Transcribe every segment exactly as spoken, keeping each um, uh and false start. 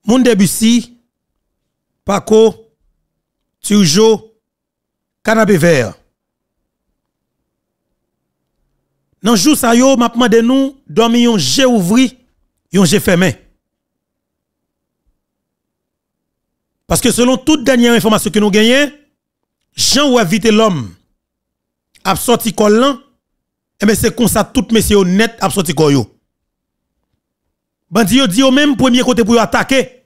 Moun Debussy, Paco, Turjo, Canapé Vert. Dans jour ça yo, m'a demandé nous dormi yon jet ouvri, yon jet fermé. Parce que selon toute dernière information que nous gagnons, Jean ou éviter l'homme a sorti col là, et bien c'est comme ça tout monsieur honnête a sorti col yo. Bandi yo dit au même premier côté pour attaquer.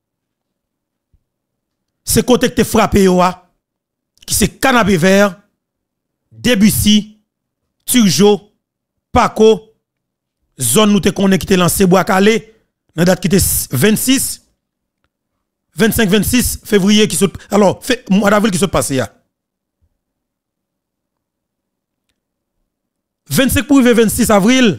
C'est côté que te frappé yo a, qui c'est Canapé Vert, Debussy, Turjo, Paco, zone nous te connaît qui te lancé Bois Calais, dans date qui était vingt-six, vingt-cinq vingt-six février qui se alors mois d'avril qui se passe ya. vingt-cinq pour vingt-six avril,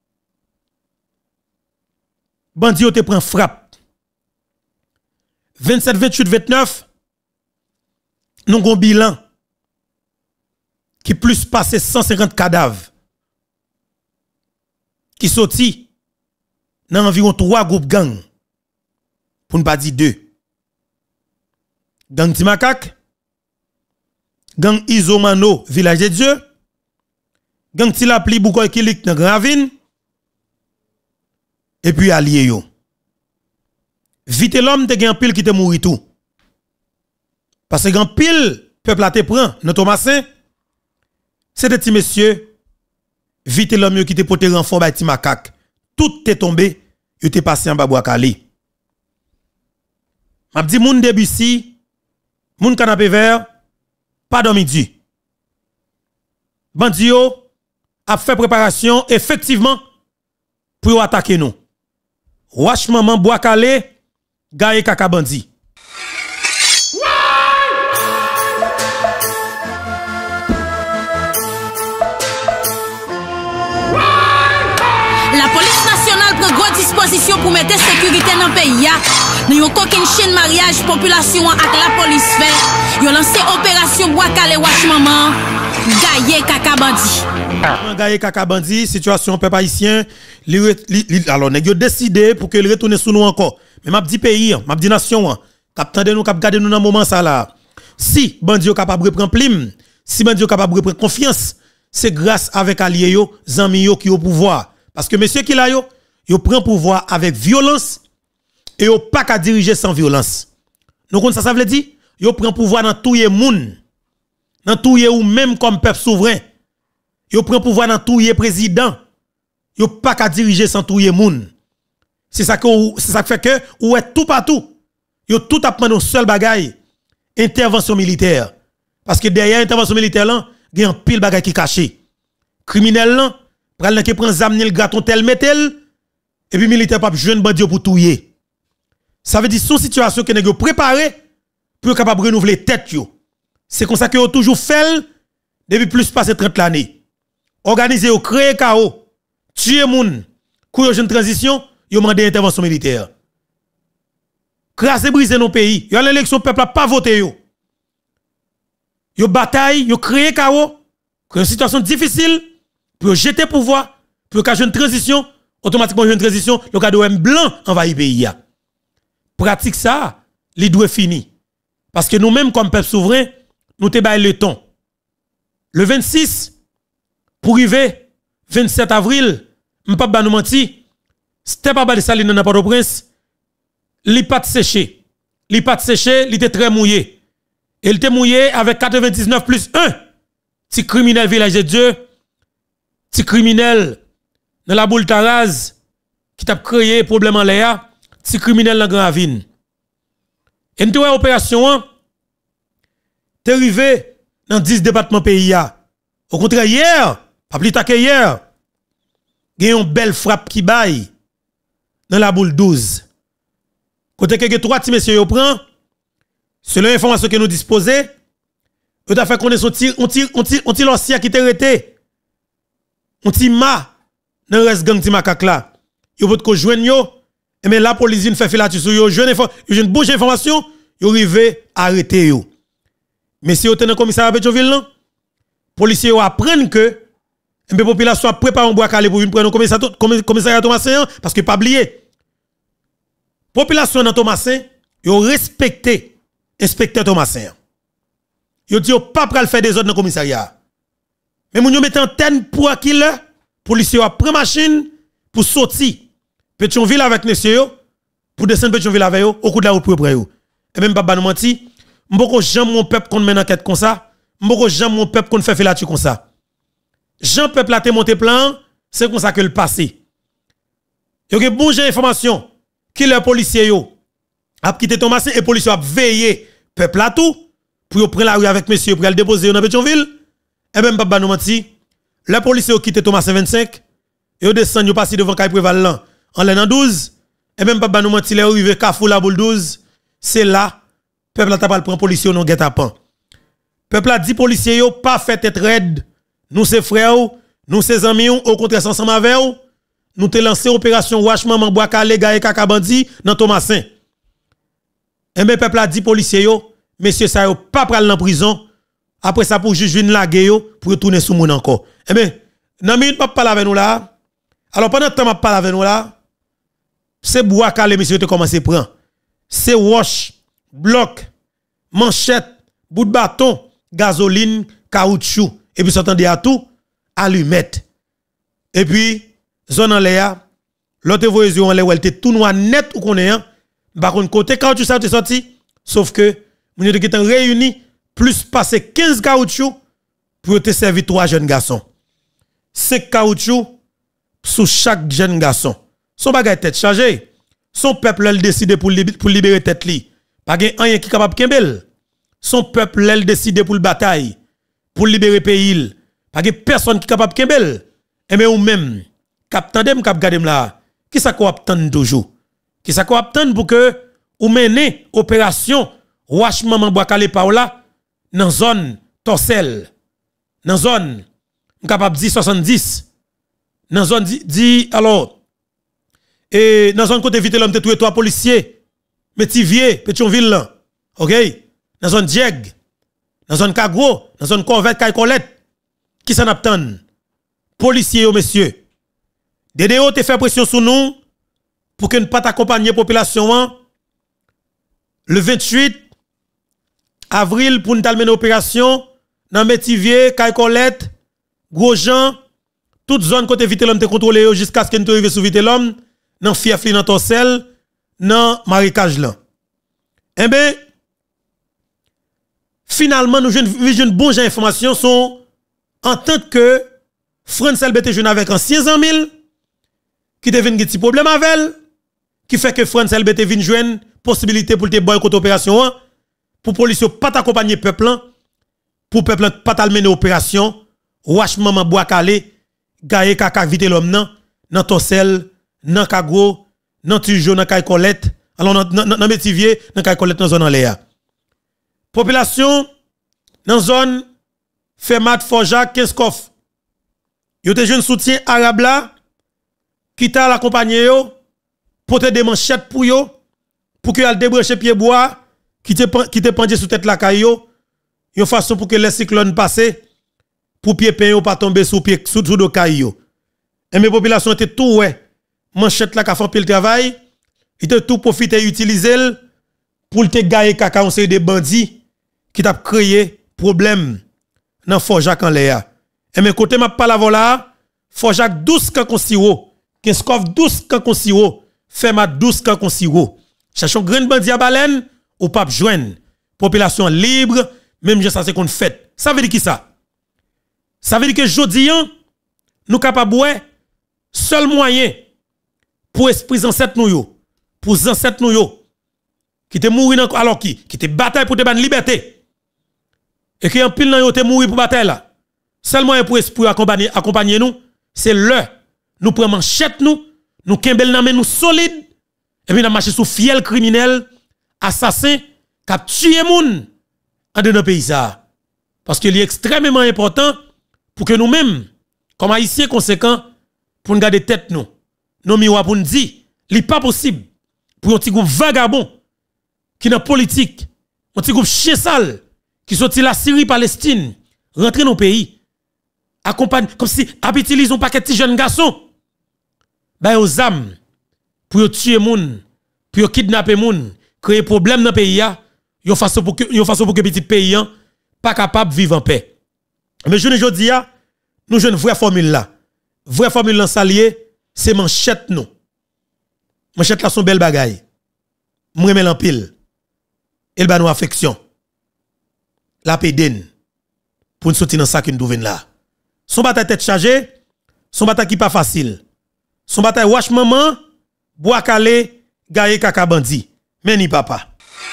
bandi yo te prend frappe. vingt-sept vingt-huit vingt-neuf, nous avons un bilan qui plus passé cent cinquante cadavres qui sorti dans environ trois groupes gang, pour ne pas dire deux. Gang Timakak, gang Isomano, Village de Dieu, gang Tilapli Boukoy Kilik dans Gravine, et puis allié yo. Vite l'homme te gen pile qui te mouri tout. Parce que gen pile peuple a te prend dans Thomasin, c'est des petits messieurs, vite l'homme qui te pote renfort bay Timakak. Tout te tombé, yo te passé en Bois Calais. M'a dit moun Debussy, moun Canapé Vert, pas dormi du. Bandi yo a fait préparation effectivement pour attaquer nous. Wash maman Bois Calais, Gaye Kaka Bandi. La police nationale prend grande disposition pour mettre sécurité dans le pays. Nous avons aucune chaîne mariage population avec la police fait. Ils ont lancé opération Bois Calais Wash maman. Gaye Kaka Bandi. Gaye Kaka Bandi, situation peuple haïtien, li, li, li, alors nèg yo décidé pour que le retourne sous nous encore. Mais m'a dit pays, m'a dit nation, cap tande nous cap garder nous dans moment ça là. Si bandi yo capable reprendre plim, si bandi yo capable reprendre confiance, c'est grâce avec allié yo, zami yo qui au pouvoir. Parce que monsieur qui là yo, yo prend pouvoir avec violence et yo pas qu'à diriger sans violence. Nous connaissons ça ça veut dire, yo prend pouvoir dans tout les monde. Dans tout ou même comme peuple souverain. Yo prend pouvoir dans tout les président. Yo pas qu'à diriger sans tout les monde. C'est ça que c'est ça qui fait que ou est tout partout. Yo tout a prendre un seul bagaille, intervention militaire. Parce que derrière intervention militaire là, il y a un pile bagaille qui caché. Criminel là, pral nan qui prend zam le gâton tel metel et puis militaire pas jeune bandi pour touyer. Ça veut dire son situation que nèg yo préparé pour capable renouveler tête yo. C'est comme ça que yo toujours fait depuis plus passé trente l'année. Organiser ou créer chaos, tuer moun, kou jeune transition, yo mandé intervention militaire. Craser briser nos pays, yo l'élection peuple a pas voté yo. Yo bataille, yo créer chaos, créer une situation difficile pour jeter pouvoir, pour que jeune transition, automatiquement jeune transition, le cadeau M blanc envahit pays. Pratique ça, li doit fini. Parce que nous-mêmes comme peuple souverain, nous te bail le temps. Le vingt-six pour arriver vingt-sept avril, m'pa ba nous menti, c'était pas ba de saline dans Port-au-Prince, li pas séché. Li pas séché, li était très mouillé. Et il était mouillé avec quatre-vingt-dix-neuf plus un. Ti criminel Village de Dieu, ti criminel dans la boule Taraz qui t'a créé problème en Léa, ti criminel dans Grand Ravine. Et nous avons opération t'es arrivé dans dix départements pays. Au contraire, hier, pas plus tard que hier, il y a une belle frappe qui baille dans la boule douze. Côté que trois petits messieurs yo prend, selon l'information que nous disposons, vous avez fait connaître on tire, on tire, on tire, on tire l'ancien qui t'est arrêté. On tire ma dans le reste gang Timakak là. Yo votre ko joindre yo, et mais la police vient faire filature sur yo, jeune une bouche information, yo arrivé arrêter yo. Mais si vous êtes dans le commissariat de Pétionville, les policiers apprennent que la population a préparé un bois calé pour une prendre au commissariat Thomasin, parce que pas oublier. population dans Thomasin, yo respecté inspecteur Thomasin. Yo dit yo pas pral faire des ordres dans le commissariat. Mais moun yo mette antenne pour qu'il policier a prend machine pour sortir Pétionville avec monsieur yo pour descendre Pétionville avec yo au coup de la route pour près yo. Et même pas nous menti, m'boko jamais mon peuple qu'on mène enquête comme ça, m'boko jamais mon peuple qu'on fait filature comme ça. Jean peuple a te monté plan, c'est comme ça que le passé. Yo gen bon j'ai information qui les policiers yo a quitté Thomasin et policiers a veillé peuple là tout pour prendre la rue avec monsieur pour le déposer dans Pétionville. Et même pas nous menti, les policiers ont quitté Thomasin vingt-cinq et yo descend yo passer devant Caille Préval là en l'an douze et même pas nous menti les arrivé Carrefour la boule douze, c'est là peuple a pas prendre policiers non guet-apens. Peuple a dit policiers yo pas fait tête raide. Nous c'est frères, nous c'est amis, au contraire ensemble avec eux, nous te lancé opération Wash Maman Bois Calé Gaé Kaka Bandi dans Thomasin. Et bien peuple a dit policiers yo, messieurs ça yo pas pral dans prison. Après ça pour juge une laguer yo pour retourner sous moun encore. Et bien dans minute pas parler avec nous là. Alors pendant temps m'a parler avec nous là, c'est Bois Calé messieurs te commencer prendre. C'est wash, bloc, manchette, bout de bâton, gasoline, caoutchouc et puis s'entendait à tout allumette. Et puis zone en l'air, l'autre voyage en l'air elle était tout noir net ou qu'on est hein. Par contre côté caoutchouc ça t'est sorti sauf que nous étions réunis plus passer quinze caoutchouc pour te servir trois jeunes garçons. cinq caoutchouc sous chaque jeune garçon. Son bagage tête chargée. Son peuple elle décide pour pour libérer tête li. Pas gen rien qui capable kembel. Son peuple elle décide pour le bataille pour libérer pays. Pas gen personne qui capable kembel. Et mais ou même cap tandem cap gade là. Qui ça ko attend toujours? Qui ça ko attend pour que ou mener opération Wash Maman Bois Calé Paola dans zone Torsel. Dans zone capable dire soixante-dix. Dans zone dit alors et dans zone côté vite l'homme te trouvé trois policiers Métivier Pétionville là. OK? Dans zone Dieg, dans zone Cagro, dans zone Corvette Caille Colette. Qui s'en attend? Policiers yo messieurs. D D O te fait pression sur nous pour que ne pas t'accompagner population hein? Le vingt-huit avril pour nous mener opération dans Métivier, Caille Colette, Grosjean, toute zone côté vite l'homme te contrôlé jusqu'à ce que nous arrive sous vite l'homme dans Fiafli dans Torsel dans marécage là. Eh ben finalement nous une bonne information sont en tant que France L B T jeune avec anciens amis qui devine un petit problème avec elle qui fait que France L B T vient joindre possibilité pour te boycott opération pour police pas t'accompagner peuple pour peuple pas ta mener opération Wash Maman Bois Calé Gaé Kaka vite l'homme nan nan Torsel nan Kagro nan Tujo nan Caille Colette alors nan Métivier nan Caille Colette dans zone en l'air population dans zone Fermat Forja Kinskoff yo te jeune soutien arabe là qui t'a l'accompagner yo porter des manchettes pour yo pour que al débrancher pied bois qui te qui te pendu sous tête la caillou yon façon pour que les cyclones passer pour pied pain pas tomber sous pied sous sous de caillou et mes populations étaient tout ouais manchette là qu'a fait pile travail il te tout profiter utiliser pour te gagner caca on c'est des bandits qui t'a créé problème dans Forjac en l'air et mes côté m'a pas la voilà Forjac douze kan konsiro Kinskoff douze kan konsiro Fermat douze kan konsiro cherchons grand bandit à baleine ou pas joindre population libre même je ça c'est qu'on fait ça veut dire qui ça ça veut dire que jodi nous capable ouais seul moyen pour esprit ancêtre nous yo pour ancêtre nous yo qui te mourir alors qui qui te bataille pour te ban liberté et qui en pile nan yo te mourir pour bataille là seul moyen pour esprit accompagner accompagner nous c'est le nous prend manchette nous nous kembel nan men nous solide et puis n'a marché sous fiel criminel assassin qui a tué moun en de nos pays ça parce qu'il est extrêmement important pour que nous-mêmes comme haïtiens conséquents pour nous garder tête nous nos miroirs pour nous dire il pas possible pour un petit groupe vagabond qui dans politique un petit groupe chien sale qui sorti la Syrie Palestine rentrer dans le pays accompagne comme si utilisent un paquet de jeunes garçons ben aux âmes pour tuer moun pour kidnapper moun, créer problème dans le pays, yon façon pour que yon façon pour que petit pays pas capable de vivre en paix. Mais je ne dis pas, nous jouons une vraie formule là. Vraie formule là salier, c'est manchette nous. Manchette là son belle bagaille. M'remel en pile. Elle ba nous affection. La pédine pour nous sortir dans ça qui nous trouve là. Son bataille tête chargée, son bataille qui pas facile. Son bataille wash maman, bois calé, gaye kaka bandi. Meni papa.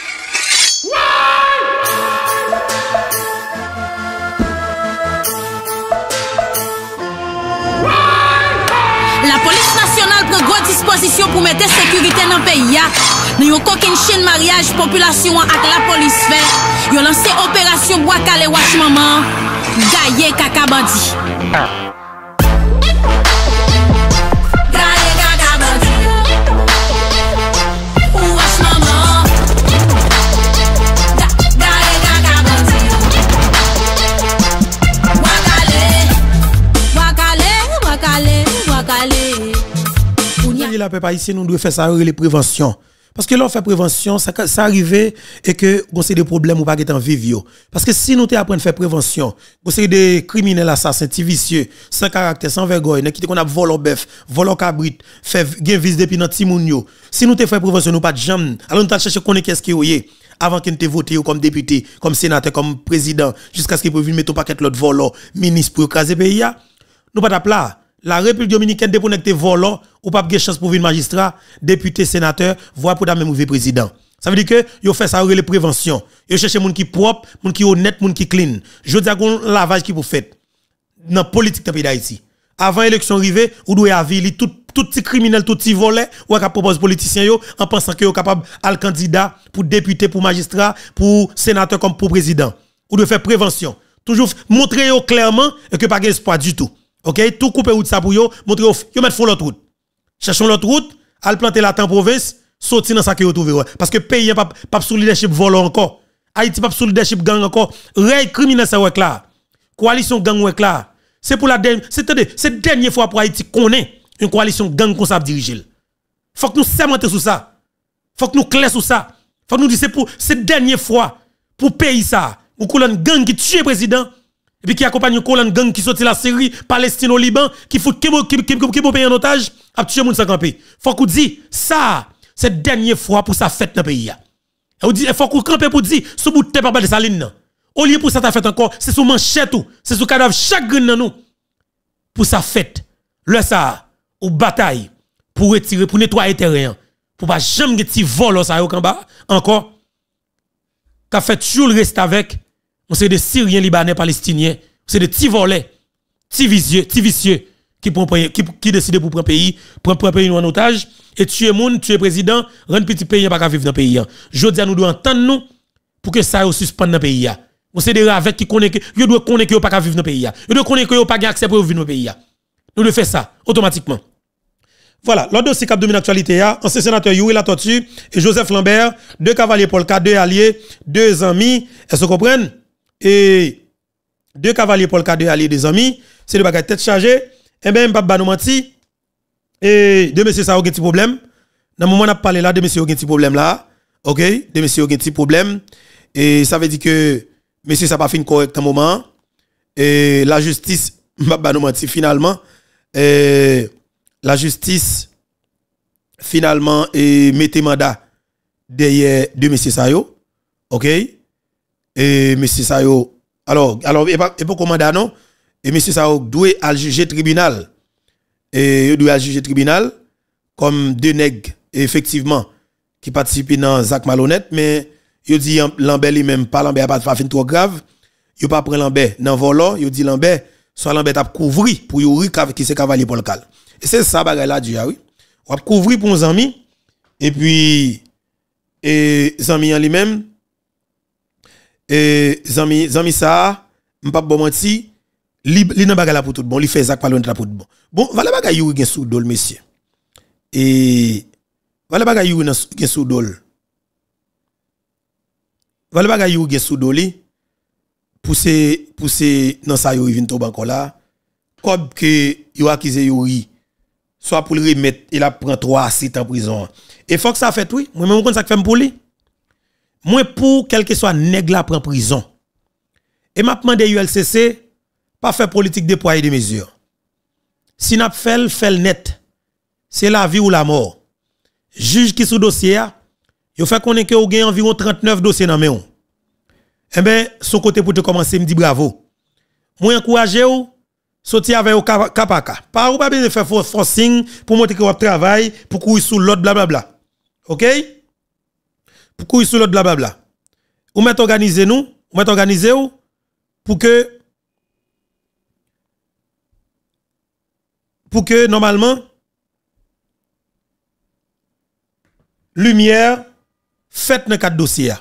La police nationale prend grosse disposition pour mettre sécurité dans le pays. Nous avons aucune chaîne mariage population avec la police fait. Ils ont lancé opération bois calé wash maman, gaye kaka bandi. La peuple ici nous devons faire ça les prévention parce que l'on fait prévention ça ça arrive et que on c'est des problèmes ou pas en vivre parce que si nous te apprendre faire prévention on c'est des criminels assassins petits vicieux sans caractère sans vergogne qui qu'on a volé bœuf volé cabrit fait gain vis depuis dans timoun yo si nous te faire prévention nous pas de jambe alors nous t'a chercher connaître qu'est-ce qui est avant qu'il te vote comme député comme sénateur comme président jusqu'à ce qu'il puisse mettre un paquet l'autre volant ministre pour écraser pays nous pas là. La République dominicaine déconnecté volant ou pas de chance pour venir magistrat, député, sénateur, voire pour même ouvrir président. Ça veut dire que yo fait ça les prévention. Yo cherche moun qui propre, moun qui honnête, moun qui clean. Je dis qu'on lavage qui pour fait dans politique dans pays d'Haïti. Avant élection arrivée, ou doit avili tout tout petit criminel, tout petit volet ou ka propose politicien yo en pensant que yo capable al candidat pour député, pour magistrat, pour sénateur comme pour président. Ou doit faire prévention. Toujours montrer yo clairement et que pas espoir du tout. OK, tout couper route ça pour yo, montrer yo mettre fond l'autre route. Cherchons l'autre route, al planter la temps province, sortir dans ça que yo trouver parce que pays pas pas sous leadership volant encore. Haïti pas sous leadership gang encore. Ray criminel ça ouais là. Coalition gang ouais là. C'est pour la dernière c'est c'est dernière fois pour Haïti connaît une coalition gang qu'on ça diriger. Faut que nous sermenter sur ça. Faut que nous clair sur ça. Faut que nous dire c'est pour cette dernière fois pour pays ça. Ou colonne gang qui tue président. Et puis qui accompagne une colonne gang qui sorti la Syrie, Palestine au Liban, qui fout qui qui qui qui pays en otage, a tué moun sans camper. Faut qu'on dit ça, c'est dernière fois pour ça fête dans pays. Et on dit faut qu'on camper pour dire sous bout de tête pas de saline. Au lieu pour ça ta fête encore, c'est sous manchette tout, c'est sous cadavre chaque grain dans nous. Pour ça fête. Le ça ou bataille pour retirer pour nettoyer terrain, pour pas jamais que ti vol ça au bas encore. Qu'a fait toujours reste avec on c'est des Syriens, Libanais, Palestiniens, c'est des petits volets, petits vicieux, petits vicieux qui qui qui décident pour prendre pays, prendre prendre pays en otage et tuer moun, tuer président, rendre petit pays pas vivre dans pays. Je dis à nous doit entendre nous pour que ça suspend dans pays. On c'est des ravettes qui connaissent que yo doit connaître que pas vivre dans pays. Yo doit connaître que yo pas accès pour vivre dans pays. Nous devons faire ça automatiquement. Voilà, l'autre dossier cap domine l'actualité, ancien sénateur Yuri La Tortue et Joseph Lambert, deux cavaliers Polka, deux alliés, deux amis, est-ce que vous comprenez? Et deux cavaliers Polka, deux alliés, deux amis, c'est le bagage tête chargée, et bien, Mbaba nous menti, et deux messieurs, ça a un petit problème. Dans le moment où on a parlé là, deux messieurs, ont un petit problème là, ok? Deux messieurs, ont un petit problème, et ça veut dire que messieurs, ça n'a pas fini correct un moment, et la justice, Mbaba nous menti finalement, et la justice, finalement, et mettez mandat derrière deux messieurs, ça yo, ok? Et monsieur Sayo, alors, alors, et pas, et pas commandant, non? Et monsieur Sayo doit al juger tribunal. Et il doit al juger tribunal, comme deux nègres, effectivement, qui participent dans Zach malhonnête, mais il dit Lambert lui-même, pas Lambert pas fait trop grave, il pas prendre Lambert dans volant, il dit Lambert, soit Lambert a couvrir pour Yuri qui c'est cavalier pour le cal. Et c'est ça, bagay là, dit, oui. On va couvrir pour nos amis, et puis, et, amis en lui-même, et zami zami ça m'pa bon menti li li nan bagay la pour tout bon li fait Zach pas loin de la pour tout bon bon voilà bagay Yuri gen sous dol monsieur et voilà bagay Yuri gen sous dol voilà bagay Yuri gen sous dol pousser pousser dans ça yo vinn to encore là comme que yo accusé Yuri soit pour le remettre il a prend trois à six ans en prison Et faut que ça fait oui, moi même ça que fait pour lui. Moi pour quel que soit nèg la prend prison. Et m'a demandé U L C C pas faire politique de poids et de mesure. Si n'a fait fait net. C'est la vie ou la mort. Juge qui sous dossier il fait connaître que vous avez environ trente-neuf dossiers dans main. Eh ben son côté pour te commencer me dit bravo. Moi encourager ou sortir avec au kapaka. Pas ou pas besoin de faire forcing pour montrer que vous travail pour courir sous l'autre blablabla. OK? Pour courir sous l'autre blablabla. Ou mettre organiser nous, ou mettre organiser ou pour que pour que normalement lumière faite dans quatre dossiers.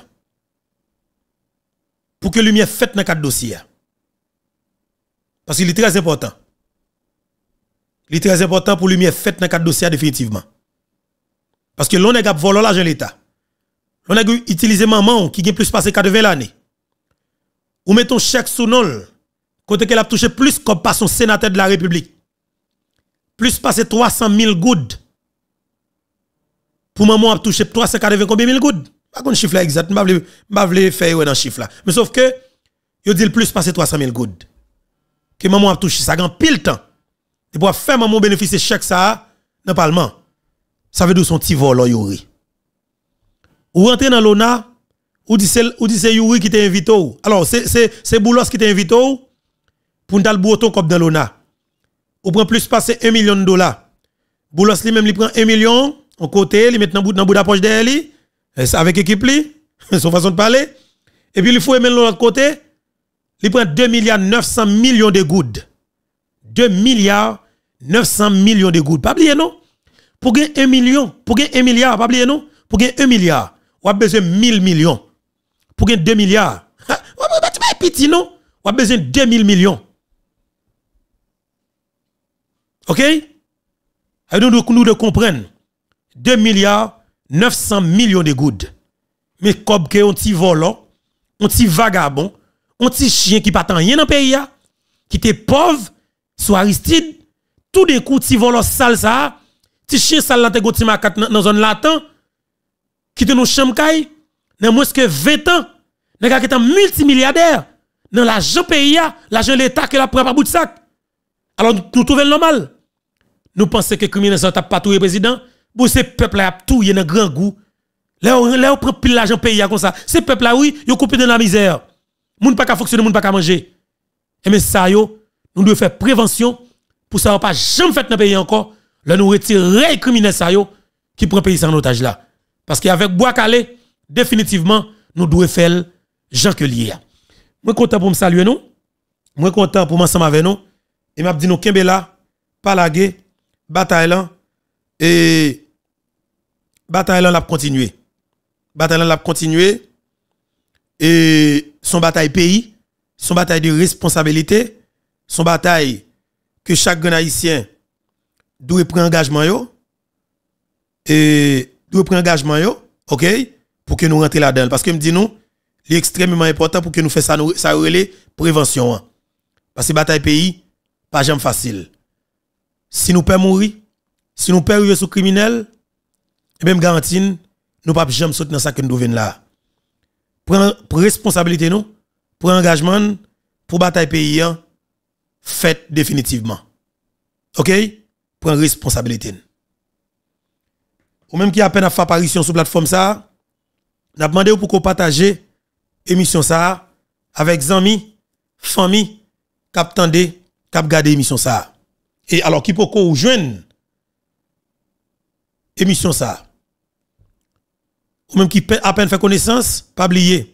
Pour que lumière faite dans quatre dossiers. Parce qu'il est très important. Il est très important pour lumière faite dans quatre dossiers définitivement. Parce que l'on est volé l'argent de l'État. On a utilisé maman qui a plus passé quatre-vingts l'année. Ou mettons chèque sous nol, côté qu'elle a touché plus comme par son sénateur de la République. Plus passé trois cent mille gouttes. Pour maman a touché trois cent quatre-vingts combien mille gouttes. Pas qu'on chiffre exact, je ne vais pas faire dans chiffre là. Mais sauf que yo dit plus passé trois cent mille gouttes. Que maman a touché ça grand pile temps. Et pour faire maman bénéficier chèque ça dans le parlement. Ça veut dire son petit vol yori. Ou rentrer dans l'O N A, ou dit c'est ou dit c'est Yuri qui t'a invité. Alors c'est c'est c'est Boulos qui t'a invité pour n'tal bouton comme dans l'O N A. Ou prend plus passer un million de dollars. Boulos lui même il prend un million en côté, il met dans bout dans bout d'approche derrière lui, avec équipe lui, son façon de parler. Et puis il faut mettre l'autre côté, il prend deux milliards neuf cents millions de gouttes. deux milliards neuf cents millions de gouttes. Pas oublier non? Pour gagner un million, pour gagner un milliard, pas oublier non? Pour gagner un milliard, on a besoin de mille millions. Pour gagner deux milliards, on a besoin de petit non? On a besoin de deux mille millions. OK? Alors nous nous de comprendre. deux milliards neuf cents millions de gouttes. Mais comme que on petit volant, on petit vagabond, on petit chien qui pas tant rien dans le pays qui était pauvre, soit Aristide, tout des coups petit volant sale ça, petit chien sale là te go ti makat dans zone latin qui te nous chamkay dans moins que vingt ans, nèg qui est multimilliardaire dans l'argent pays l'argent l'état que la prend pas bout de sac. Alors nous trouvons normal. Nous pensons que criminel ça t'a pas tout président, pour ces peuple là tout y a un grand goût. Là on prend pile l'argent pays comme ça. Ces peuple là oui, yo coupé dans la misère. Moun pas ka fonctionner, moun pas ka manger. Et mais ça yo, nous devons faire prévention pour ça pas jamais fait dans pays encore. Là nous retirer les criminels ça yo qui prend pays en otage là. Parce qu'avec Bois Calais, définitivement nous devons faire Jean que lié. Moi content pour me saluer nous. Moi content pour m'ensemble avec nous et m'a dit nous kembe là, pas laguer, bataille là et bataille là l'a continuer. Bataille là l'a continuer et son bataille pays, son bataille de responsabilité, son bataille que chaque haïtien doit prendre engagement yo et doit prendre engagement yo, OK, pour que nous rentrions là-dedans parce que me dit nous, c'est extrêmement important pour que nous fassions ça nous ça relais prévention hein. Parce que bataille pays pas jamais facile. Si nous perdons mourir, si nous perdons sous criminel, et même garantie nous pas jamais sauter dans ça que nous devons là. Prendre responsabilité nous, pour engagement pour bataille pays fait définitivement. OK? Prendre responsabilité. Ou même qui a peine à faire apparition sur plateforme ça, n'a demandé pour qu'on partage émission ça avec amis, famille, cap tande, cap garder émission ça. Et alors qui peut qu'on joindre émission ça. Ou même qui à peine fait connaissance, pas oublier.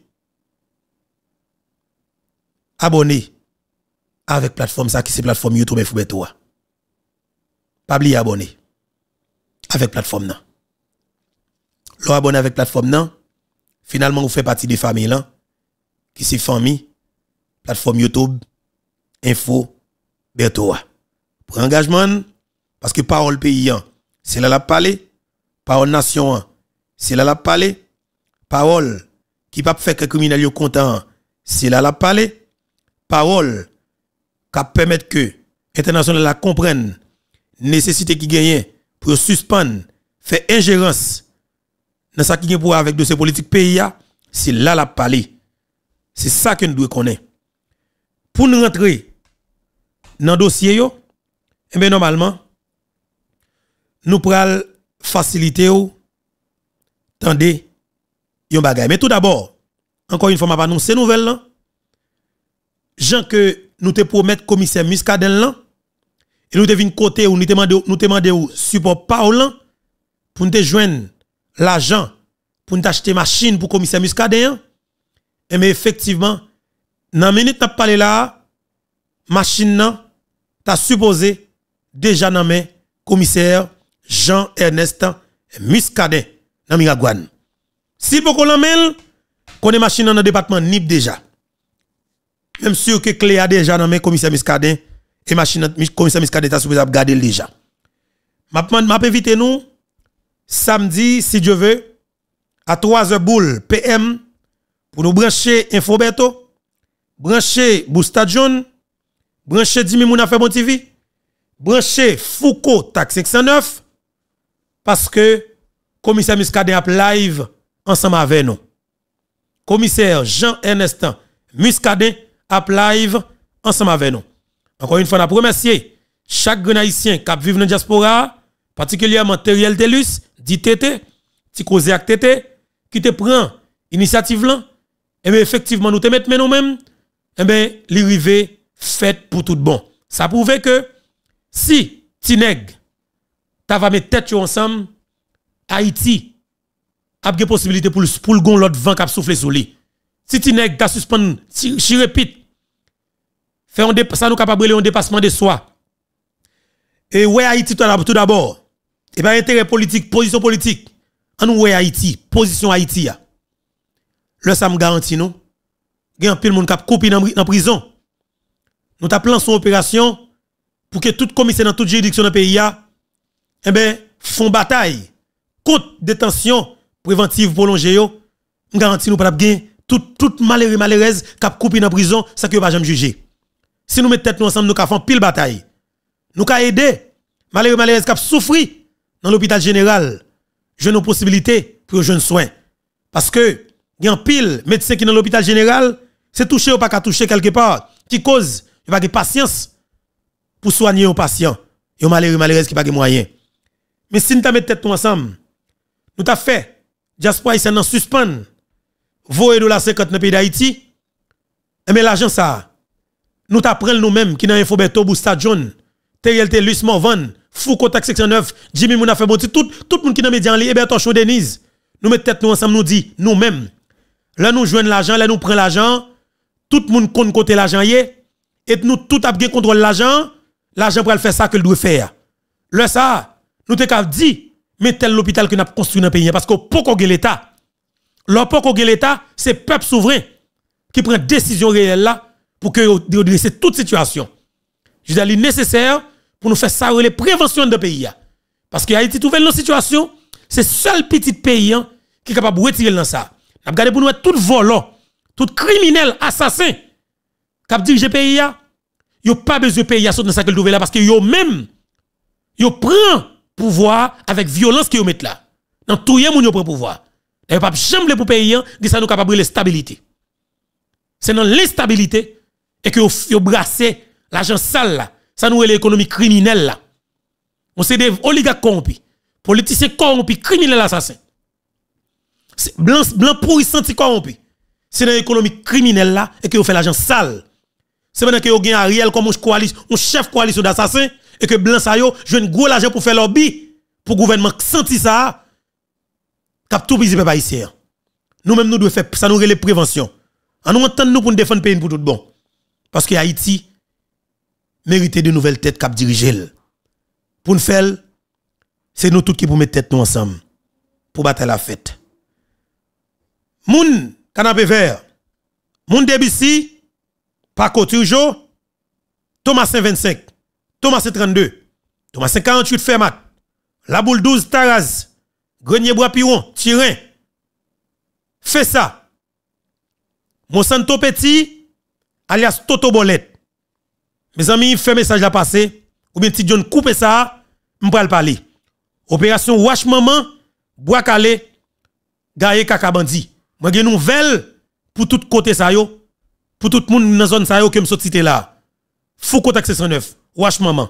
Abonner avec plateforme ça qui c'est plateforme YouTube et Foubeto. Pas oublier abonner avec plateforme nan. L'on abonne avec plateforme nan, finalement vous faites partie des familles là qui c'est famille plateforme YouTube info Bertoa. Pour engagement parce que parole pays c'est là la parler, parole nation c'est là la parler, parole qui pas faire que criminel yo content c'est là la parler, parole qui permettre que international la comprenne nécessité qui gagne pour suspendre faire ingérence dans ça qui est pour avec dossier politique pays, c'est là la parler. C'est ça que nous devons connaître. Pour nous rentrer dans le dossier, eh bien, normalement, nous pourrons faciliter ou tendez yon bagay. Mais tout d'abord, encore une fois, m'a annoncé nouvelle là. Jean que nous te promettre commissaire Muscadet là, et nous te vinn côté où nous te demandé nous te demandé support Paul pour nous te joindre l'argent pour nous acheter machine pour commissaire Muscadet. Et mais effectivement, dans minute n'a parlé là, machine nan t'a supposé déjà nommé commissaire Jean-Ernest Muscadet dans Miragouane. Si beaucoup l'amène, connaît machine dans le département N I P déjà. Même sûr que Clé a déjà nommé commissaire Muscadet et machine commissaire Muscadet a supposé garder déjà. M'a m'a invité nous samedi si Dieu veut à trois heures boule P M pour nous brancher Infoberto, brancher Boustadion, brancher Dimi Mouna fait bon T V, brancher Foucault Tax cinq cent neuf parce que commissaire Muscadet a live ensemble avec nous. Commissaire Jean-Ernest Muscadet a live ensemble avec nous. Encore une fois, nous remercier chaque grand haïtien qui vit dans la diaspora, particulièrement Teriel Telus, dit Tété, Tikose ak Tété, qui te prend initiative là, et bien effectivement, nous te mettons nous-mêmes, et bien, l'arrivée faite pour tout bon. Ça prouve que si Tineg, tu vas mettre tête ensemble, Haïti a des possibilités pour le pour gon l'autre vent qui a soufflé sur lui. Si Tineg t'a suspend, je répète, fait on ça nous capable un dépassement de soi. Et ouais Haïti tout d'abord, et bien intérêt politique, position politique. En nous ouais Haïti, position Haïti a. Le ça me garantit nous, il y a un pile monde qui a coupé dans prison. Nous t'a plan son opération pour que tout commissaire dans toute juridiction dans le pays a, eh ben font bataille contre détention préventive prolongée yo. Me garantit nous pas gagner tout tout malheureux malheureuse qui a coupé dans prison, ça que pas jamais juger. Si nous mettons tête nous ensemble, nous avons pile bataille. Nous avons aidé malheureux malheureuse qui a souffert dans l'hôpital général. Je nos possibilités pour jeunes soins. Parce que il y a un pile médecin qui dans l'hôpital général, c'est touché ou pas qu'à toucher quelque part, qui cause il pas de patience pour soigner un patient. Et un malheureux malheureuse qui pas de moyens. Mais si nous mettons tête nous ensemble, nous t'a fait diaspora haïtienne en suspend voyer de la cinquante dans le pays d'Haïti. Et mais l'argent ça nous t'apprenons nous-mêmes qui dans Infoberto Boustadion, Teriel Telus Morvan, Foucault Tax section neuf, Jimmy Mouna fait bon tout tout le monde qui dans média en ligne, Héberto Chaud Denise. Nous mettons tête nous ensemble nous dit nous-mêmes. Là nous joignons l'argent, là nous prenons l'argent, tout le monde compte côté l'argent et nous tout a bien contrôle l'argent, l'argent pour le faire ça que le doit faire. Là ça, nous t'ai dit mais tel l'hôpital que nous avons construit dans le pays parce que poko gen l'état. Leur poko gen l'état, c'est peuple souverain qui prend décision réelle là pour que redresser toute situation. Je dis c'est nécessaire pour nous faire ça les préventions de pays parce que Haïti trouve une situation, c'est seul petit pays hein, qui est capable de retirer dans ça. N'a regardé pour nous tout volant, tout criminel, assassin qui dirige le pays a, yo pas besoin de pays dans ça que trouve là parce que yo même yo prend pouvoir avec violence que yo met là. Dans tout yé moun yo prend pouvoir. Et pas jamais pour pays dit ça nous capable de stabilité. C'est dans l'instabilité et que yo brasser l'argent sale là, ça nous l'économie criminelle là. On c'est des oligarques corrompus, politiciens corrompus, criminels assassins. Blanc blanc pourrissant corrompu. C'est dans l'économie criminelle là et que yo fait l'argent sale. C'est maintenant que yo gagne Ariel comme un coalition, un chef coalition d'assassins et que blanc ça yo joue gros l'argent pour faire lobby pour gouvernement senti ça cap tout bisi peuple haïtien. Nous même nous devons faire ça nous relève prévention. En nous entendre nous pour nous défendre pays pour tout bon. Parce que Haïti mérite de nouvelles têtes cap diriger. Pour nous faire c'est nous tous qui pour mettre tête nous ensemble pour battre la fête. Moun canapé vert. Moun débissi par toujours Thomas vingt-cinq, Thomas trente-deux, Thomas quarante-huit Fermat, La Boule douze Taraz, Grenier Bois Piron, Tirin. Fait ça. Monsanto Petit, alias Toto Bolette. Mes amis, fait message à passer. Ou bien ti John coupe ça, m'pral parler. Opération Wash Maman, Bois Calé, gaye kaka bandi. Moi gen nouvelle pour tout côté ça yo, pour tout monde dans zone ça yo que me sorti là. Fou contact six cent neuf. Wesh maman.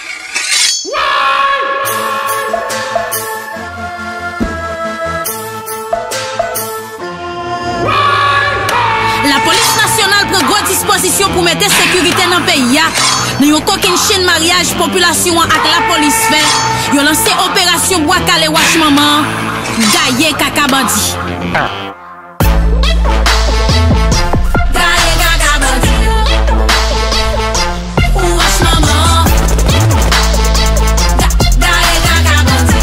La police nationale prend grande disposition pour mettre sécurité dans le pays. Nous avons aucune chaîne mariage population avec la police fait. Ils ont lancé opération Bois Calais Wash Maman. Gaye kaka bandi. Gaye kaka bandi. Wash Maman. Gaye kaka bandi.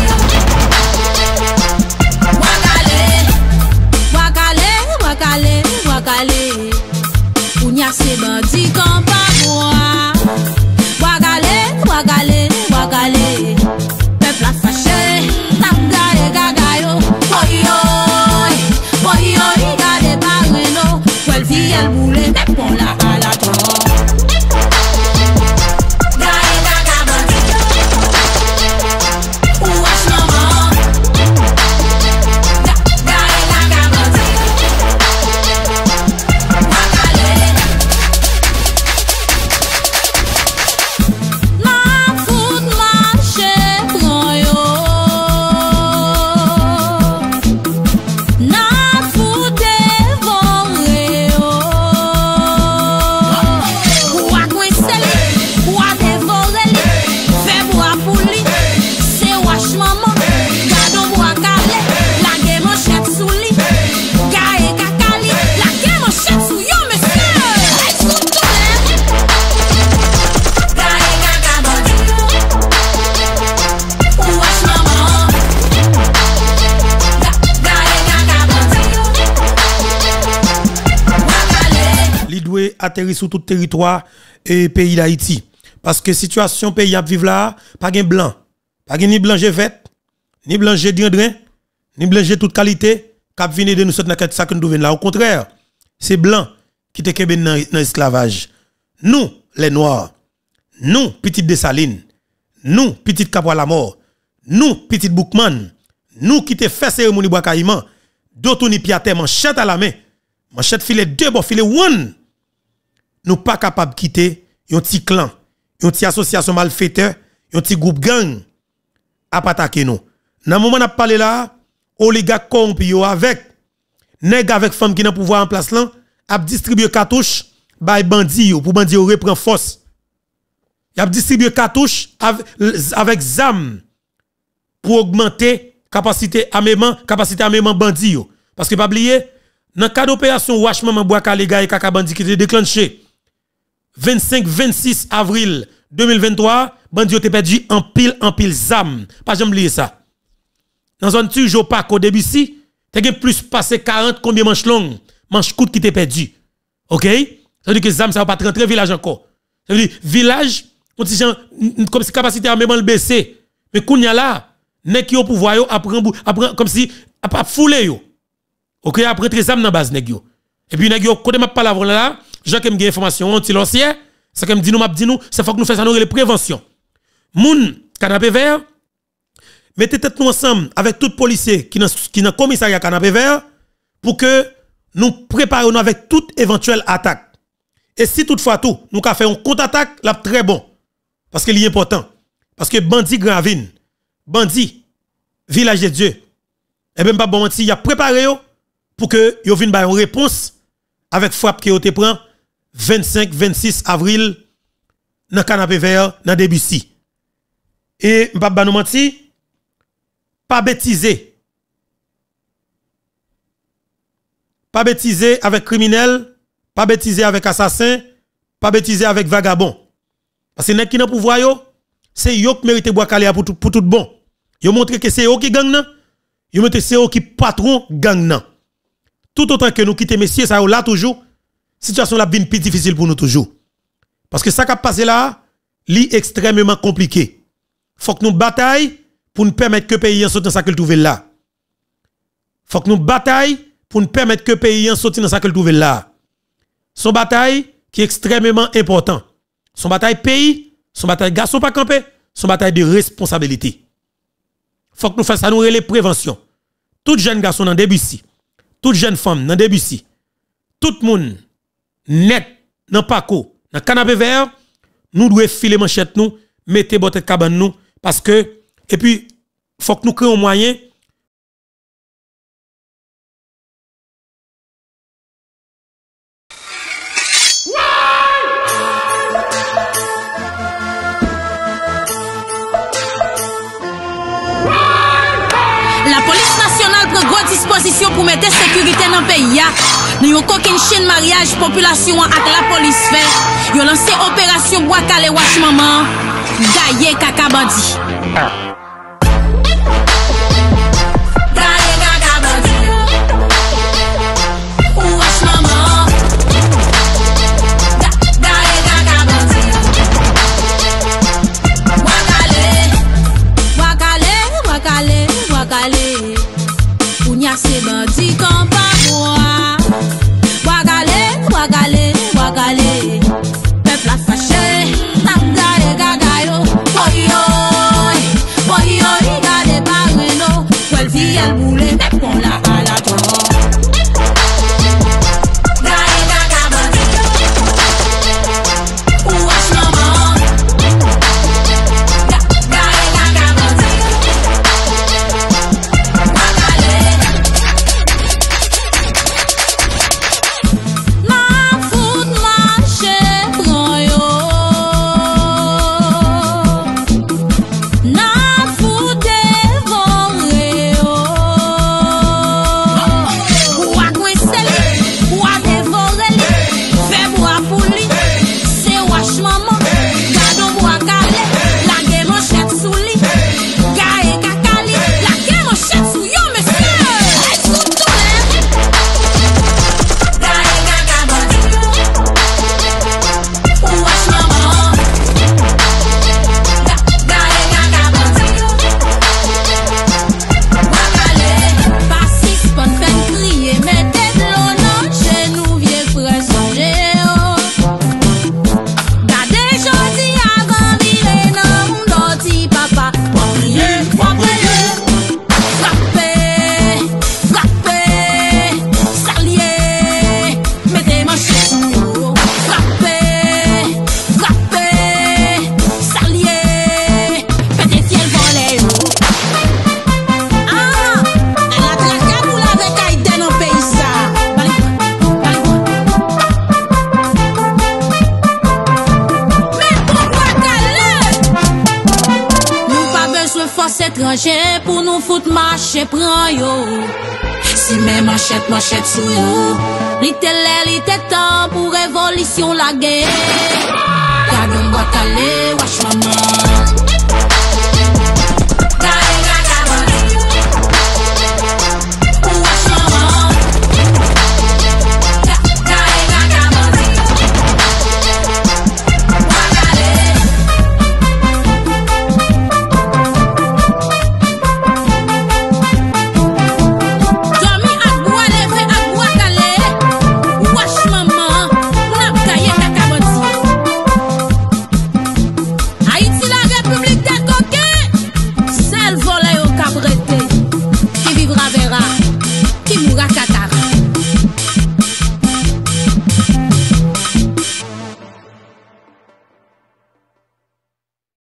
Bois Calais. Bois Calais, Bois Calais, Bois Calais. Ounya se bandi comme pas moi. Bois Calais, Bois Calais, Bois Calais. Peuple a fâché. Tap gaye gaga yo. Boy yo. Boy yo, gade barreno. Quel vie elle boule, mais pour la balade. Gaye gaga bandi. Wesh maman. Gaye gaga bandi. Atterri sur tout territoire et pays d'Haïti. Parce que situation pays à vivre là, pas de blanc. Pas ni blanc vête, ni blanc d'indrin, ni blanc toute qualité, cap vini de nous cette naquette ça que nous là. Au contraire, c'est blanc qui te kebe dans l'esclavage. Nous, les noirs, nous, petites Dessalines, nous, petites Cap à la mort, nous, petites Boukman, nous qui te fait cérémonie bois caïman, d'autres ni piate manchette à la main, manchette filet deux bon filet one. Nous pas capable de quitter un petit clan, un petit association malfaiteur, un petit groupe gang à attaquer nous. Dans le moment où on a parlé là, oligarque corrompu avec nèg avec femme qui n'a pouvoir en place là, a distribué cartouches bay bandi pour bandi reprend force. Il a distribué cartouches avec, avec zam pour augmenter capacité armement, capacité armement bandi yo. Parce que pas oublier dans cas d'opération Wash Maman Bois Calais et kaka bandi qui était déclenché vingt-cinq vingt-six avril deux mille vingt-trois, bandi yo te perdu en pile en pile zam. Pas jamais oublier ça. Dans zone toujours pas au début si, t'as plus passé quarante combien manches longues, manches courtes qui t'es perdu. OK? Ça veut dire que zam ça va pas rentrer village encore. Ça veut dire village comme si capacité armement le baisser. Mais kounya là, nek yo pouvoir yo apprend apprend comme si a foulé yo. OK, après très zam dans base nèg yo. Et puis nèg yo côté m'a parler là, j'ai que m'gé information anti l'ancien, ça que me dit nous m'a dit nous, c'est faut que nous fassions les prévention. Moun canapé vert, mettez tête nous ensemble avec tout policier qui dans qui dans commissariat canapé vert pour que nous préparions avec toute éventuelle attaque. Et si toutefois tout, nous ka faire un contre-attaque, là très bon. Parce que c'est important. Parce que bandit Gravine, bandit village de Dieu. Et même pas bon menti, il a préparé yo pour que yo vienne ba une réponse avec frappe que yo te prend vingt-cinq vingt-six avril dans canapé vert dans Debussy. Et m'pa ba nou menti, pas bêtiser. Pas bêtiser avec criminel, pas bêtiser avec assassin, pas bêtiser avec vagabond. Parce que nèg qui nan pouvoir yo, c'est yo qui mérite bois calé pour tout pour tout bon. Yo montre que c'est yo qui gang nan, yo montre c'est yo qui patron gang nan. Tout autant que nous quitter messieurs ça là toujours, situation la bien plus difficile pour nous toujours. Parce que ça qui a passé là, li extrêmement compliqué. Faut que nous bataille pour nous permettre que le pays en sorte dans ça qu'il trouve là. Faut que nous bataille pour nous permettre que le pays en sorte dans ça qu'il trouve là. Son bataille qui est extrêmement important. Son bataille pays, son bataille garçon pas campé, son bataille de responsabilité. Faut que nous fassions ça nous les prévention. tout jeune garçon dans Debussy, toute jeune femme dans Debussy, tout le monde net dans Paco, dans canapé vert, nous devons filer manchette nous, mettez botte cabane nous parce que et puis faut que nous créons un moyen. La police nationale prend grande disposition pour mettre sécurité dans le pays. Nous avons aucune chaîne mariage population avec la police fait. Ils ont lancé opération Bois Calais Wash Maman. Gaye Kaka Bandi. C'est bandit comme pas moi. Ouagalé, ouagalé, ouagalé. Peuple a fâché, tap gaye gagayo. Boy yo, boy yo, regardez pas Reno. Quelle vie elle voulait, mais pour la à la tour. Gaye gaga bandit. Ouache maman. Gaye gaga bandit. Étranger pour nous foutre marcher prend yo. Si même manchette manchette sous yo. L'ité l'ité temps pour révolution la guerre. Gardons bois calé, wash maman.